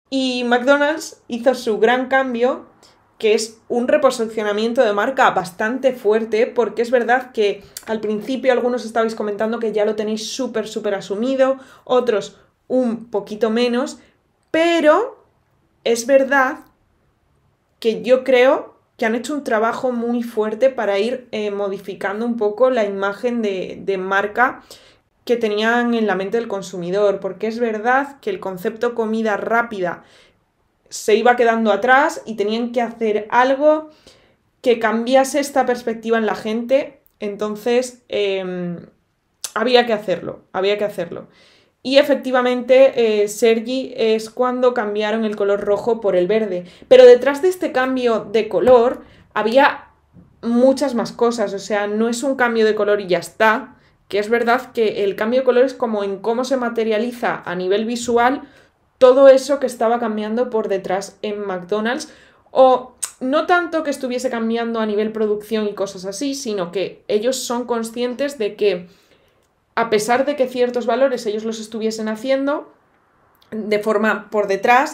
Y McDonald's hizo su gran cambio, que es un reposicionamiento de marca bastante fuerte, porque es verdad que al principio algunos estabais comentando que ya lo tenéis súper asumido, otros un poquito menos, pero es verdad que yo creo que han hecho un trabajo muy fuerte para ir modificando un poco la imagen de marca que tenían en la mente del consumidor, porque es verdad que el concepto comida rápida se iba quedando atrás y tenían que hacer algo que cambiase esta perspectiva en la gente, entonces había que hacerlo, había que hacerlo. Y efectivamente, Sergi, es cuando cambiaron el color rojo por el verde. Pero detrás de este cambio de color había muchas más cosas. O sea, no es un cambio de color y ya está. Que es verdad que el cambio de color es como en cómo se materializa a nivel visual todo eso que estaba cambiando por detrás en McDonald's. O no tanto que estuviese cambiando a nivel producción y cosas así, sino que ellos son conscientes de que a pesar de que ciertos valores ellos los estuviesen haciendo de forma por detrás,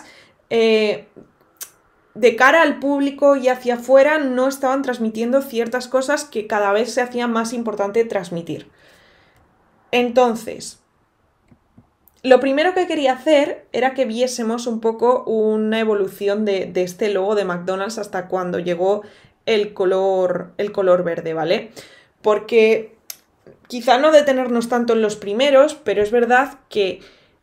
de cara al público y hacia afuera no estaban transmitiendo ciertas cosas que cada vez se hacía más importante transmitir. Entonces, lo primero que quería hacer era que viésemos un poco una evolución de este logo de McDonald's hasta cuando llegó el color verde, ¿vale? Porque quizá no detenernos tanto en los primeros, pero es verdad que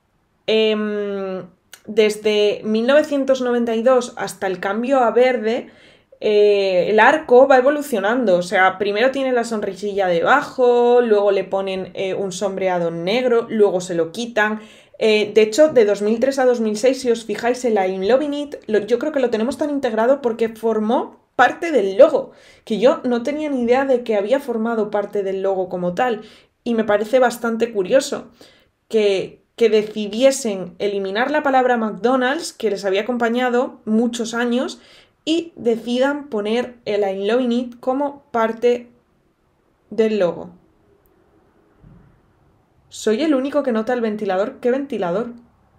desde 1992 hasta el cambio a verde, el arco va evolucionando. O sea, primero tiene la sonrisilla debajo, luego le ponen un sombreado negro, luego se lo quitan. De hecho, de 2003 a 2006, si os fijáis en la I'm Loving It, yo creo que lo tenemos tan integrado porque formó parte del logo, que yo no tenía ni idea de que había formado parte del logo como tal. Y me parece bastante curioso que decidiesen eliminar la palabra McDonald's, que les había acompañado muchos años, y decidan poner el I'm Loving It como parte del logo. Soy el único que nota el ventilador. ¿Qué ventilador?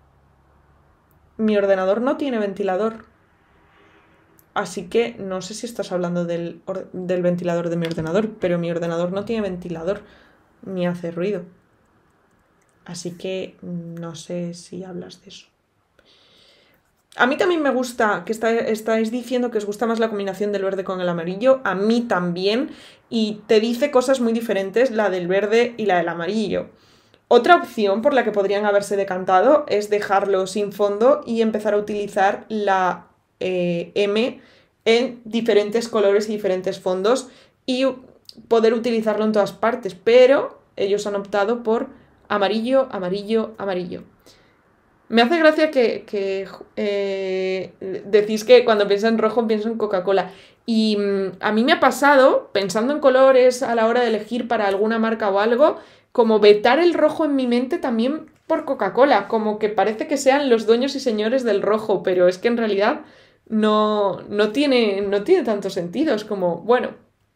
Mi ordenador no tiene ventilador. Así que no sé si estás hablando del ventilador de mi ordenador, pero mi ordenador no tiene ventilador ni hace ruido. Así que no sé si hablas de eso. A mí también me gusta que estáis diciendo que os gusta más la combinación del verde con el amarillo. A mí también. Y te dice cosas muy diferentes la del verde y la del amarillo. Otra opción por la que podrían haberse decantado es dejarlo sin fondo y empezar a utilizar la M en diferentes colores y diferentes fondos y poder utilizarlo en todas partes. Pero ellos han optado por amarillo, amarillo, amarillo. Me hace gracia que decís que cuando pienso en rojo pienso en Coca-Cola. Y a mí me ha pasado, pensando en colores a la hora de elegir para alguna marca o algo, como vetar el rojo en mi mente también por Coca-Cola. Como que parece que sean los dueños y señores del rojo, pero es que en realidad no tiene tanto sentido. Es como, bueno.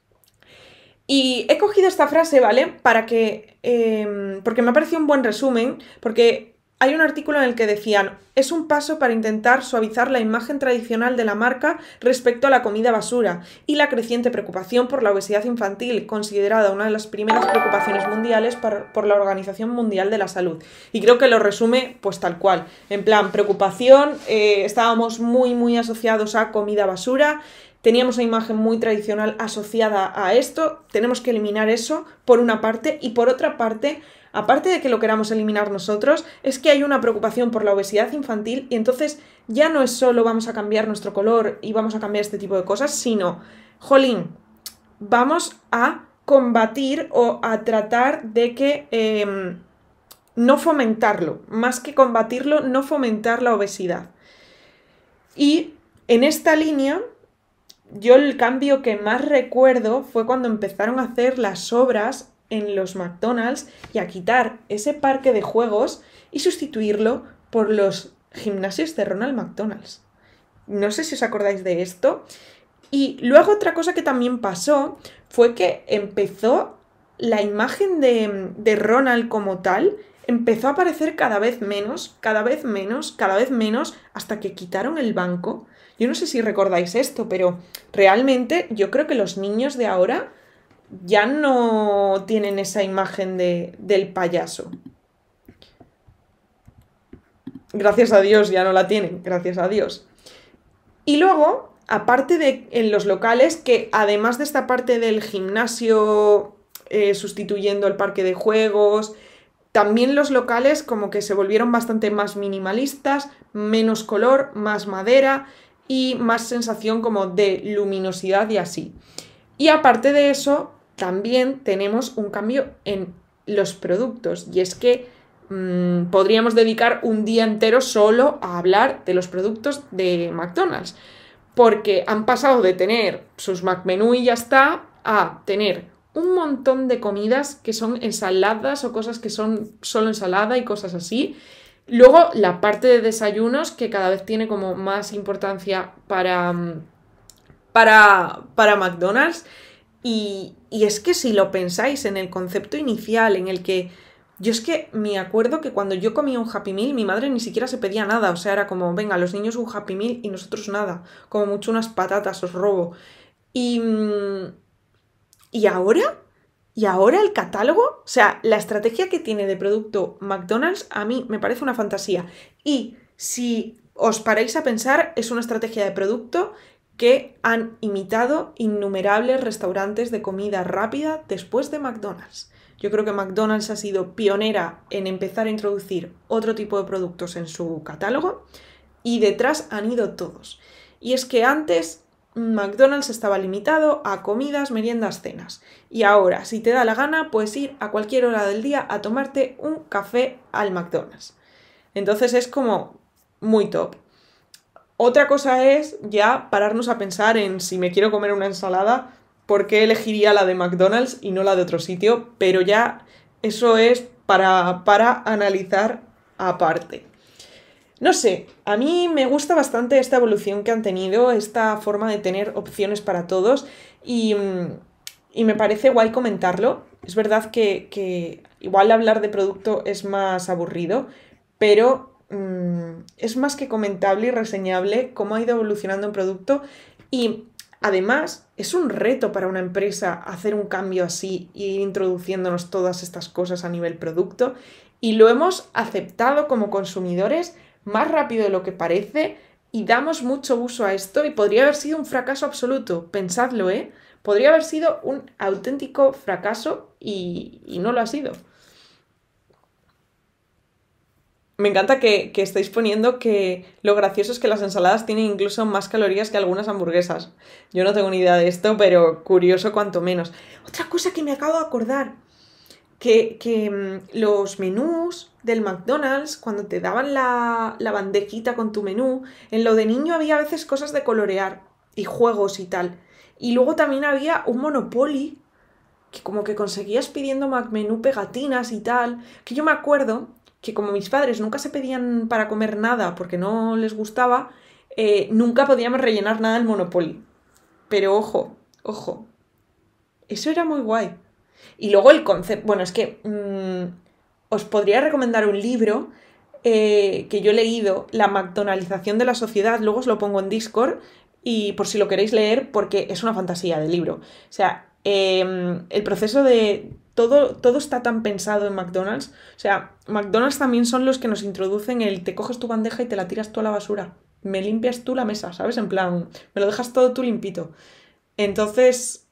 Y he cogido esta frase, ¿vale? Para que. Porque me ha parecido un buen resumen, porque hay un artículo en el que decían, es un paso para intentar suavizar la imagen tradicional de la marca respecto a la comida basura y la creciente preocupación por la obesidad infantil, considerada una de las primeras preocupaciones mundiales por la Organización Mundial de la Salud. Y creo que lo resume pues tal cual. En plan, preocupación, estábamos muy asociados a comida basura, teníamos una imagen muy tradicional asociada a esto, tenemos que eliminar eso por una parte y por otra parte, aparte de que lo queramos eliminar nosotros, es que hay una preocupación por la obesidad infantil y entonces ya no es solo vamos a cambiar nuestro color y vamos a cambiar este tipo de cosas, sino, jolín, vamos a combatir o a tratar de que no fomentarlo, más que combatirlo, no fomentar la obesidad. Y en esta línea, yo el cambio que más recuerdo fue cuando empezaron a hacer las obras en los McDonald's y a quitar ese parque de juegos y sustituirlo por los gimnasios de Ronald McDonald's. No sé si os acordáis de esto. Y luego otra cosa que también pasó fue que empezó la imagen de Ronald como tal, empezó a aparecer cada vez menos, cada vez menos, cada vez menos, hasta que quitaron el banco. Yo no sé si recordáis esto, pero realmente yo creo que los niños de ahora ya no tienen esa imagen del payaso. Gracias a Dios ya no la tienen, gracias a Dios. Y luego, aparte de en los locales, que además de esta parte del gimnasio sustituyendo el parque de juegos, también los locales como que se volvieron bastante más minimalistas, menos color, más madera y más sensación como de luminosidad y así. Y aparte de eso, también tenemos un cambio en los productos, y es que podríamos dedicar un día entero solo a hablar de los productos de McDonald's, porque han pasado de tener sus McMenú y ya está, a tener un montón de comidas que son ensaladas o cosas que son solo ensalada y cosas así. Luego la parte de desayunos, que cada vez tiene como más importancia para McDonald's. Y es que si lo pensáis en el concepto inicial en el que yo es que me acuerdo que cuando yo comía un Happy Meal, mi madre ni siquiera se pedía nada. O sea, era como, venga, los niños un Happy Meal y nosotros nada. Como mucho unas patatas, os robo. Y, ¿y ahora? ¿Y ahora el catálogo? O sea, la estrategia que tiene de producto McDonald's a mí me parece una fantasía. Y si os paráis a pensar, es una estrategia de producto que han imitado innumerables restaurantes de comida rápida después de McDonald's. Yo creo que McDonald's ha sido pionera en empezar a introducir otro tipo de productos en su catálogo y detrás han ido todos. Y es que antes McDonald's estaba limitado a comidas, meriendas, cenas. Y ahora, si te da la gana, puedes ir a cualquier hora del día a tomarte un café al McDonald's. Entonces es como muy top. Otra cosa es ya pararnos a pensar en si me quiero comer una ensalada, ¿por qué elegiría la de McDonald's y no la de otro sitio? Pero ya eso es para analizar aparte. No sé, a mí me gusta bastante esta evolución que han tenido, esta forma de tener opciones para todos y me parece guay comentarlo. Es verdad que igual hablar de producto es más aburrido, pero es más que comentable y reseñable cómo ha ido evolucionando un producto y además es un reto para una empresa hacer un cambio así e ir introduciéndonos todas estas cosas a nivel producto y lo hemos aceptado como consumidores más rápido de lo que parece y damos mucho uso a esto y podría haber sido un fracaso absoluto, pensadlo, ¿eh? Podría haber sido un auténtico fracaso y no lo ha sido. Me encanta que estáis poniendo que lo gracioso es que las ensaladas tienen incluso más calorías que algunas hamburguesas. Yo no tengo ni idea de esto, pero curioso cuanto menos. Otra cosa que me acabo de acordar, que los menús del McDonald's, cuando te daban la bandejita con tu menú, en lo de niño había a veces cosas de colorear y juegos y tal. Y luego también había un Monopoly, que como que conseguías pidiendo McMenú pegatinas y tal, que yo me acuerdo que como mis padres nunca se pedían para comer nada porque no les gustaba, nunca podíamos rellenar nada del Monopoly. Pero ojo, ojo, eso era muy guay. Y luego el concepto, bueno, es que os podría recomendar un libro que yo he leído, La McDonaldización de la sociedad, luego os lo pongo en Discord y por si lo queréis leer porque es una fantasía de libro. O sea, el proceso de... Todo está tan pensado en McDonald's. O sea, McDonald's también son los que nos introducen el te coges tu bandeja y te la tiras tú a la basura. Me limpias tú la mesa, ¿sabes? En plan, me lo dejas todo tú limpito. Entonces,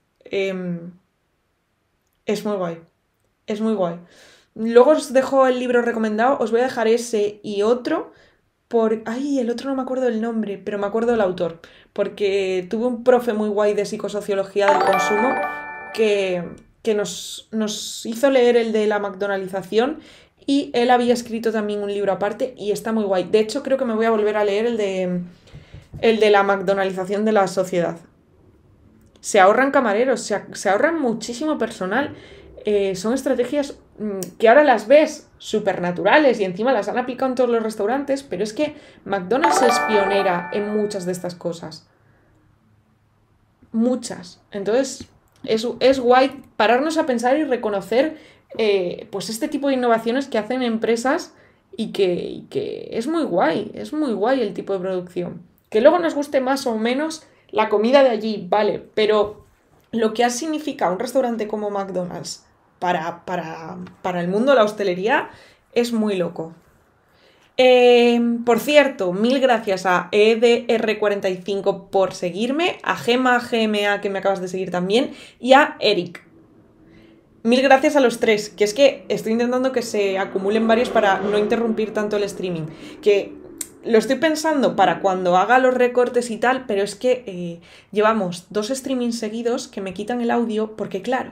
es muy guay. Es muy guay. Luego os dejo el libro recomendado. Os voy a dejar ese y otro. Ay, el otro no me acuerdo del nombre, pero me acuerdo del autor. Porque tuve un profe muy guay de psicosociología del consumo que nos hizo leer el de la McDonaldización y él había escrito también un libro aparte y está muy guay. De hecho, creo que me voy a volver a leer el de la McDonaldización de la sociedad. Se ahorran camareros, se ahorran muchísimo personal. Son estrategias que ahora las ves supernaturales y encima las han aplicado en todos los restaurantes, pero es que McDonald's es pionera en muchas de estas cosas. Muchas. Entonces, es guay pararnos a pensar y reconocer pues este tipo de innovaciones que hacen empresas y que es muy guay el tipo de producción. Que luego nos guste más o menos la comida de allí, vale, pero lo que ha significado un restaurante como McDonald's para el mundo de la hostelería es muy loco. Por cierto, mil gracias a EDR45 por seguirme, a Gema GMA que me acabas de seguir también y a Eric. Mil gracias a los tres, que es que estoy intentando que se acumulen varios para no interrumpir tanto el streaming. Que lo estoy pensando para cuando haga los recortes y tal, pero es que llevamos 2 streamings seguidos que me quitan el audio porque, claro,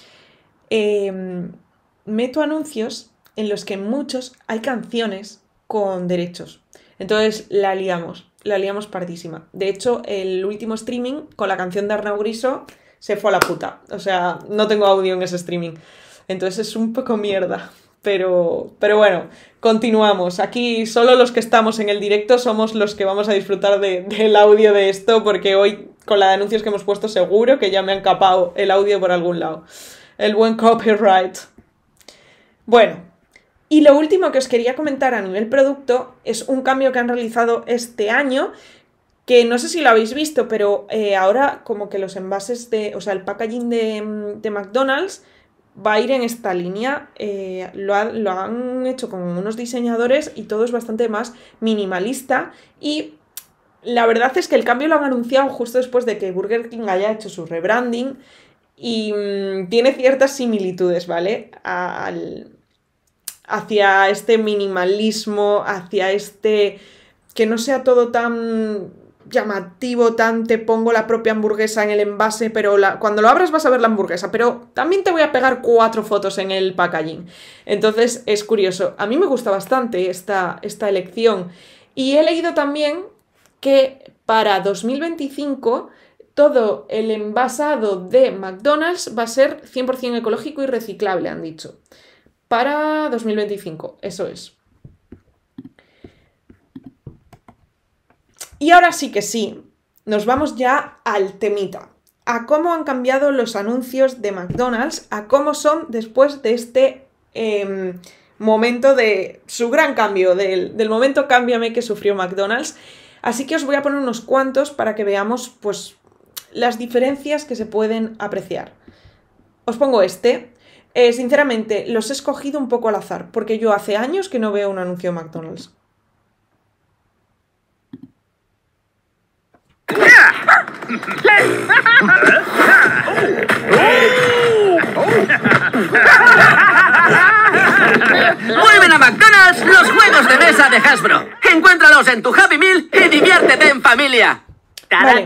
meto anuncios en los que en muchos hay canciones con derechos. Entonces la liamos pardísima. De hecho, el último streaming con la canción de Arnau Griso se fue a la puta. O sea, no tengo audio en ese streaming. Entonces es un poco mierda. Pero bueno, continuamos. Aquí solo los que estamos en el directo somos los que vamos a disfrutar del audio de esto, porque hoy, con la de anuncios que hemos puesto, seguro que ya me han capado el audio por algún lado. El buen copyright. Bueno, y lo último que os quería comentar a nivel producto es un cambio que han realizado este año, que no sé si lo habéis visto, pero ahora como que los envases o sea, el packaging de McDonald's va a ir en esta línea. Lo han hecho con unos diseñadores y todo es bastante más minimalista, y la verdad es que el cambio lo han anunciado justo después de que Burger King haya hecho su rebranding y tiene ciertas similitudes, ¿vale? Hacia este minimalismo, hacia este que no sea todo tan llamativo, tan te pongo la propia hamburguesa en el envase, pero cuando lo abras vas a ver la hamburguesa, pero también te voy a pegar 4 fotos en el packaging. Entonces es curioso. A mí me gusta bastante esta elección. Y he leído también que para 2025 todo el envasado de McDonald's va a ser 100% ecológico y reciclable, han dicho. Para 2025, eso es. Y ahora sí que sí, nos vamos ya al temita, a cómo han cambiado los anuncios de McDonald's, a cómo son después de este momento de su gran cambio, del momento cámbiame que sufrió McDonald's. Así que os voy a poner unos cuantos para que veamos pues las diferencias que se pueden apreciar. Os pongo este. Sinceramente, los he escogido un poco al azar, porque yo hace años que no veo un anuncio de McDonald's. ¡Vuelven a McDonald's los juegos de mesa de Hasbro! ¡Encuéntralos en tu Happy Meal y diviértete en familia! Vale.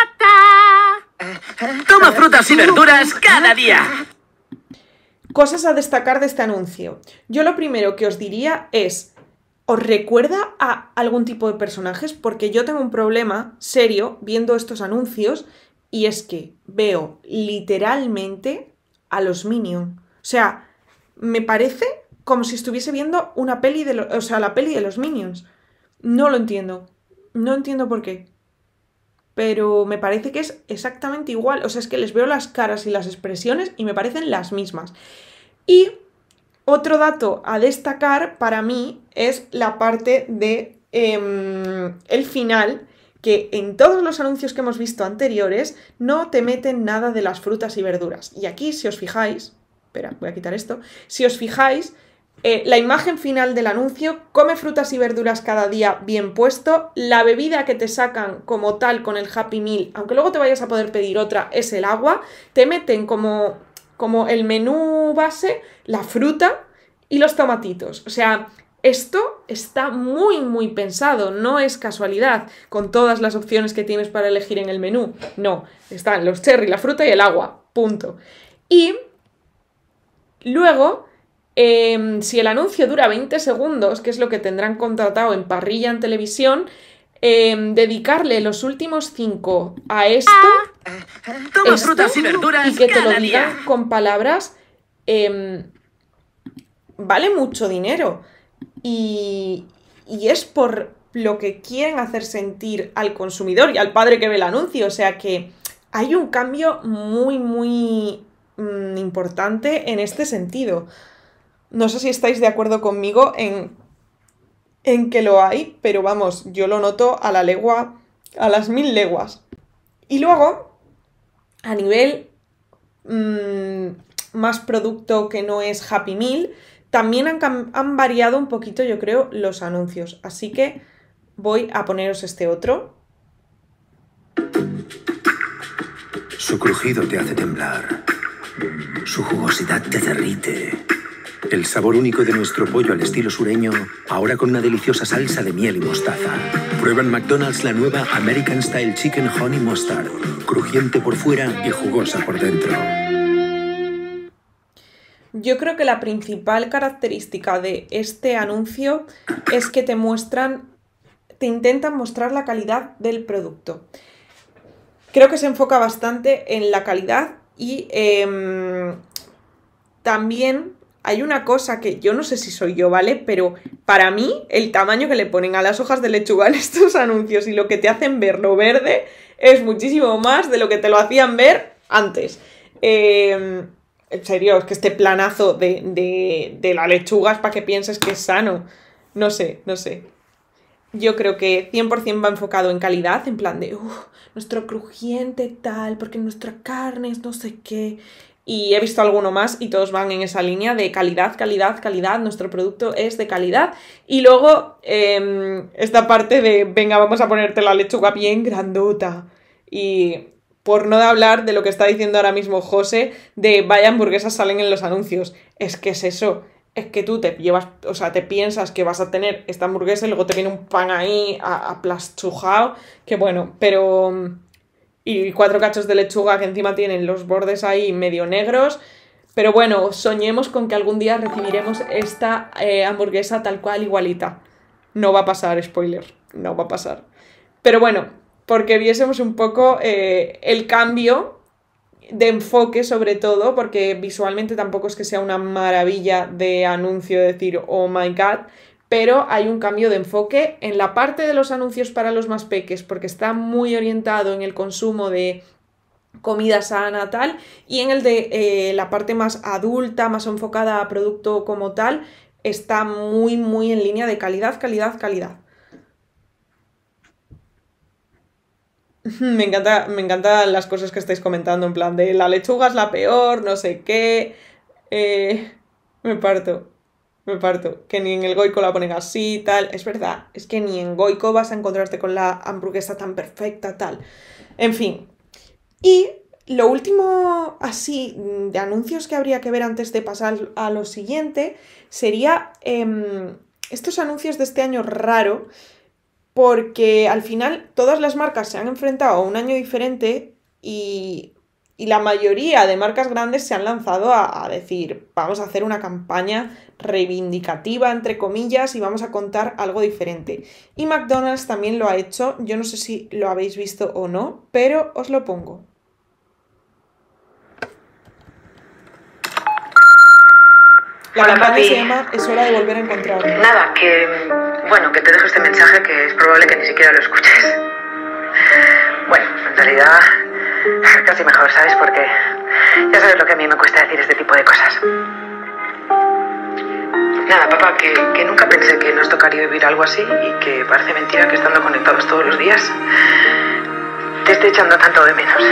Toma frutas y verduras cada día. Cosas a destacar de este anuncio. Yo lo primero que os diría es, ¿os recuerda a algún tipo de personajes? Porque yo tengo un problema serio viendo estos anuncios, y es que veo literalmente a los Minions. O sea, me parece como si estuviese viendo una peli la peli de los Minions. No lo entiendo. No entiendo por qué. Pero me parece que es exactamente igual. O sea, es que les veo las caras y las expresiones y me parecen las mismas. Y otro dato a destacar para mí es la parte de el final, que en todos los anuncios que hemos visto anteriores no te meten nada de las frutas y verduras. Y aquí, si os fijáis, espera, voy a quitar esto, si os fijáis, la imagen final del anuncio, come frutas y verduras cada día bien puesto, la bebida que te sacan como tal con el Happy Meal, aunque luego te vayas a poder pedir otra, es el agua, te meten como el menú base, la fruta y los tomatitos. O sea, esto está muy, muy pensado, no es casualidad, con todas las opciones que tienes para elegir en el menú. No, están los cherry, la fruta y el agua, punto. Y luego, si el anuncio dura 20 segundos, que es lo que tendrán contratado en parrilla en televisión, dedicarle los últimos 5 a esto, Toma frutas y verduras y que te lo cada digan día. con palabras, vale mucho dinero. Y es por lo que quieren hacer sentir al consumidor y al padre que ve el anuncio. O sea que hay un cambio muy, muy importante en este sentido. No sé si estáis de acuerdo conmigo en que lo hay, pero vamos, yo lo noto a la legua, a las 1000 leguas. Y luego, a nivel más producto que no es Happy Meal, también han variado un poquito, yo creo, los anuncios. Así que voy a poneros este otro. Su crujido te hace temblar. Su jugosidad te derrite. El sabor único de nuestro pollo al estilo sureño, ahora con una deliciosa salsa de miel y mostaza. Prueba en McDonald's la nueva American Style Chicken Honey Mustard. Crujiente por fuera y jugosa por dentro. Yo creo que la principal característica de este anuncio es que te intentan mostrar la calidad del producto. Creo que se enfoca bastante en la calidad y también hay una cosa que yo no sé si soy yo, ¿vale? Pero para mí el tamaño que le ponen a las hojas de lechuga en estos anuncios y lo que te hacen ver lo verde es muchísimo más de lo que te lo hacían ver antes. En serio, es que este planazo de la lechuga es para que pienses que es sano. No sé. Yo creo que 100% va enfocado en calidad, en plan de nuestro crujiente tal, porque nuestra carne es no sé qué. Y he visto alguno más y todos van en esa línea de calidad, nuestro producto es de calidad. Y luego esta parte de, venga, vamos a ponerte la lechuga bien grandota. Y por no hablar de lo que está diciendo ahora mismo José, de vaya hamburguesas salen en los anuncios. Es que es eso. Es que tú te llevas, o sea, te piensas que vas a tener esta hamburguesa y luego te viene un pan ahí aplastujado, que bueno, pero... Y 4 cachos de lechuga que encima tienen los bordes ahí medio negros. Pero bueno, soñemos con que algún día recibiremos esta hamburguesa tal cual igualita. No va a pasar, spoiler, no va a pasar. Pero bueno, porque viésemos un poco el cambio de enfoque sobre todo, porque visualmente tampoco es que sea una maravilla de anuncio decir, oh my god, pero hay un cambio de enfoque en la parte de los anuncios para los más peques, porque está muy orientado en el consumo de comida sana tal, y en el de la parte más adulta, más enfocada a producto como tal, está muy en línea de calidad. Me encantan las cosas que estáis comentando, en plan de la lechuga es la peor, no sé qué. Me parto. Que ni en el Goico la ponen así, tal. Es verdad, es que ni en Goico vas a encontrarte con la hamburguesa tan perfecta, tal. En fin. Y lo último, así, de anuncios que habría que ver antes de pasar a lo siguiente, sería estos anuncios de este año raro, porque al final todas las marcas se han enfrentado a un año diferente y la mayoría de marcas grandes se han lanzado a decir, vamos a hacer una campaña reivindicativa, entre comillas, y vamos a contar algo diferente. Y McDonald's también lo ha hecho, yo no sé si lo habéis visto o no, pero os lo pongo. La campaña se llama Es hora de volver a encontrarnos. Nada, que te dejo este mensaje que es probable que ni siquiera lo escuches. Bueno, en realidad casi mejor, ¿sabes? Porque ya sabes lo que a mí me cuesta decir este tipo de cosas. Nada, papá, que nunca pensé que nos tocaría vivir algo así y que parece mentira que estando conectados todos los días te esté echando tanto de menos.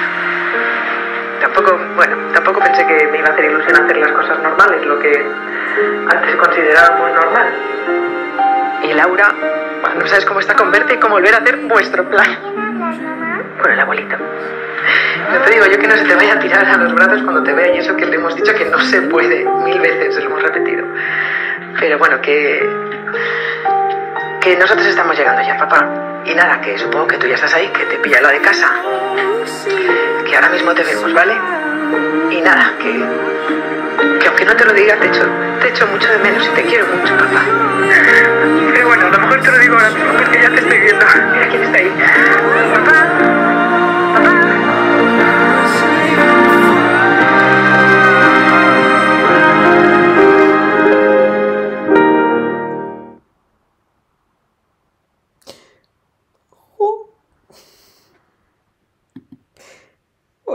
Tampoco pensé que me iba a hacer ilusión hacer las cosas normales, lo que antes considerábamos normal. Y Laura, no sabes cómo está con verte y cómo volver a hacer vuestro plan. Con el abuelito. No te digo yo que no se te vaya a tirar a los brazos cuando te vea y eso que le hemos dicho que no se puede, 1000 veces se lo hemos repetido. Pero bueno, que nosotros estamos llegando ya, papá. Y nada, que supongo que tú ya estás ahí, que te pilla la de casa. Que ahora mismo te vemos, ¿vale? Y nada, que aunque no te lo diga, te echo mucho de menos y te quiero mucho, papá. Pero bueno, a lo mejor te lo digo ahora mismo porque ya te estoy viendo. Mira quién está ahí. Papá.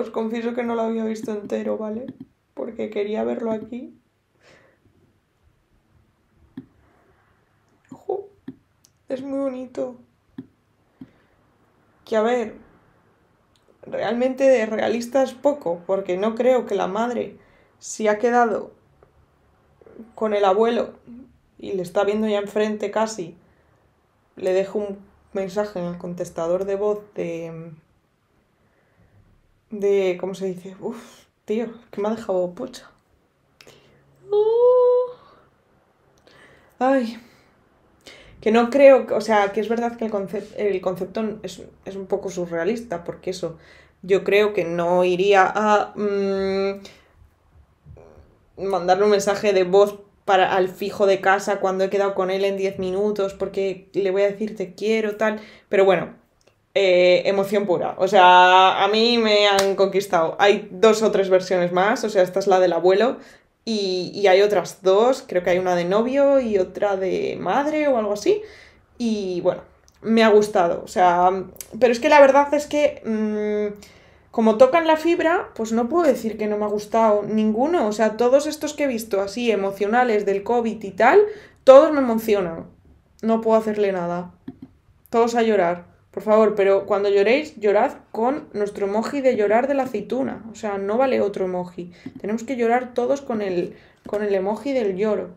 os confieso que no lo había visto entero, ¿vale? Porque quería verlo aquí. ¡Ojo! Es muy bonito. Que a ver, realmente de realista es poco, porque no creo que la madre, si ha quedado con el abuelo y le está viendo ya enfrente casi, le dejo un mensaje en el contestador de voz ¿cómo se dice? Uf, tío, que me ha dejado pocha. Ay, que no creo, o sea, que es verdad que el concepto es un poco surrealista, porque eso, yo creo que no iría a mandarle un mensaje de voz al fijo de casa cuando he quedado con él en 10 minutos, porque le voy a decir te quiero, tal, pero bueno, emoción pura, o sea, a mí me han conquistado. Hay 2 o 3 versiones más, o sea, esta es la del abuelo, y hay otras 2, creo que hay una de novio y otra de madre o algo así, y bueno, me ha gustado, o sea, pero es que la verdad es que como tocan la fibra, pues no puedo decir que no me ha gustado ninguno, o sea, todos estos que he visto así emocionales del COVID y tal, todos me emocionan, no puedo hacerle nada, todos a llorar. Por favor, pero cuando lloréis, llorad con nuestro emoji de llorar de la aceituna. O sea, no vale otro emoji. Tenemos que llorar todos con el emoji del lloro.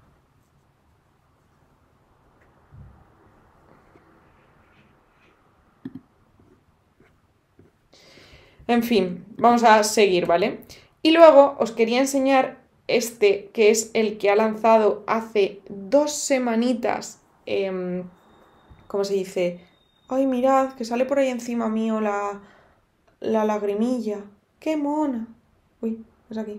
En fin, vamos a seguir, ¿vale? Y luego os quería enseñar este, que es el que ha lanzado hace 2 semanitas. ¿Cómo se dice? Ay, mirad, que sale por ahí encima mío la lagrimilla. ¡Qué mona! Uy, es aquí.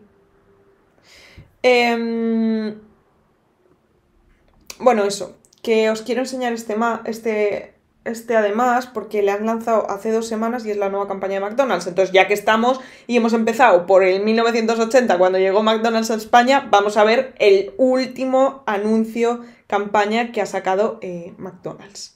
Bueno, eso, que os quiero enseñar este además, porque le han lanzado hace 2 semanas y es la nueva campaña de McDonald's. Entonces, ya que estamos y hemos empezado por el 1980, cuando llegó McDonald's a España, vamos a ver el último anuncio, campaña que ha sacado McDonald's.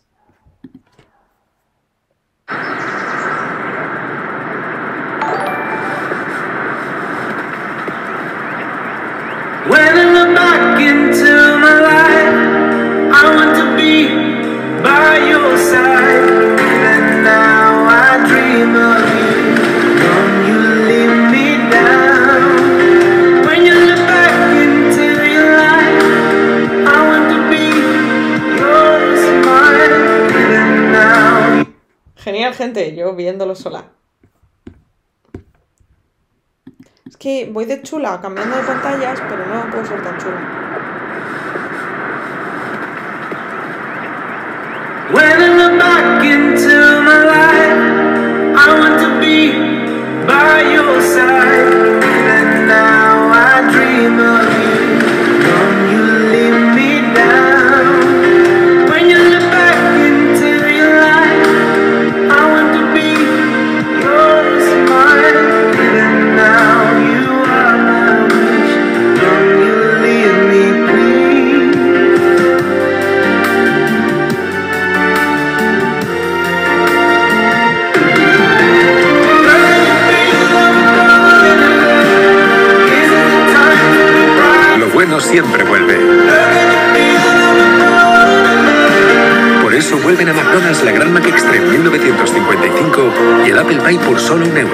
When I look back into my life, I want to be by your side. Even now I dream of you. Don't you leave me down. When you look back into your life, I want to be your smile. Even now. Genial, gente, yo viéndolo sola. Es que voy de chula cambiando de pantallas, pero no puedo ser tan chula. When I look back into my life, I want to be by your side. Even now I dream of you. Don't you leave me down. When you look back into your life, I want to be your smile. Even now you are my wish. Don't you leave me, please. Lo bueno siempre vuelve. Por eso vuelven a McDonald's la Gran McExtreme 1955 y el Apple Pie por solo €1.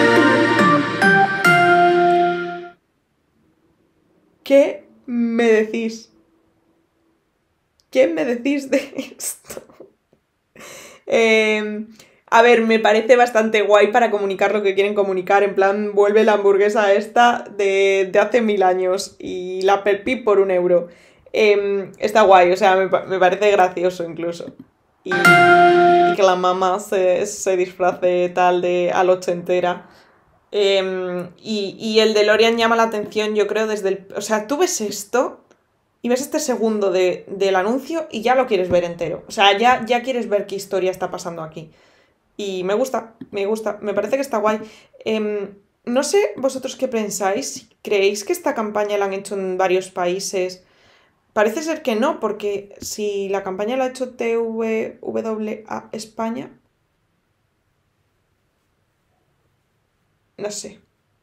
¿Qué me decís? ¿Qué me decís de esto? A ver, me parece bastante guay para comunicar lo que quieren comunicar. En plan, vuelve la hamburguesa esta de hace 1000 años y la Apple Pie por €1. Está guay, o sea, me parece gracioso incluso. Y que la mamá se disfrace tal de a la ochentera. Y el DeLorean llama la atención, yo creo, desde el... O sea, tú ves esto y ves este segundo del anuncio y ya lo quieres ver entero. O sea, ya quieres ver qué historia está pasando aquí. Y me gusta, me parece que está guay. No sé vosotros qué pensáis. ¿Creéis que esta campaña la han hecho en varios países? Parece ser que no, porque si la campaña la ha hecho TVWA España... No sé.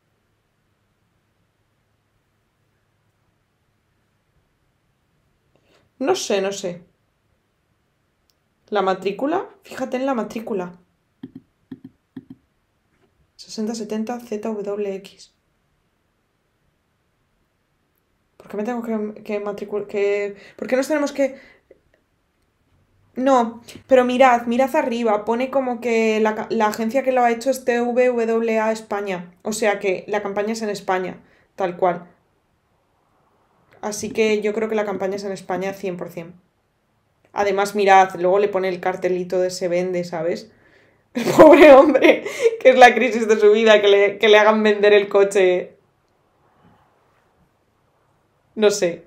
No sé, no sé. La matrícula, fíjate en la matrícula. 6070 ZWX. ¿Por qué me tengo que matricular? ¿Por qué nos tenemos que...? No, pero mirad arriba. Pone como que la agencia que lo ha hecho es TVWA España. O sea que la campaña es en España, tal cual. Así que yo creo que la campaña es en España 100%. Además, mirad, luego le pone el cartelito de se vende, ¿sabes? El pobre hombre, que es la crisis de su vida, que le hagan vender el coche. No sé.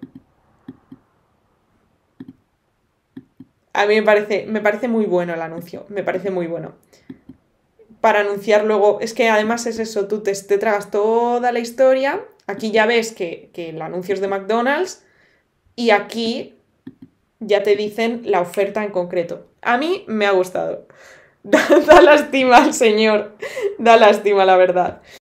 A mí me parece muy bueno el anuncio. Me parece muy bueno. Para anunciar luego. Es que además es eso, tú te tragas toda la historia. Aquí ya ves que el anuncio es de McDonald's. Y aquí ya te dicen la oferta en concreto. A mí me ha gustado. Da lástima al señor. Da lástima, la verdad.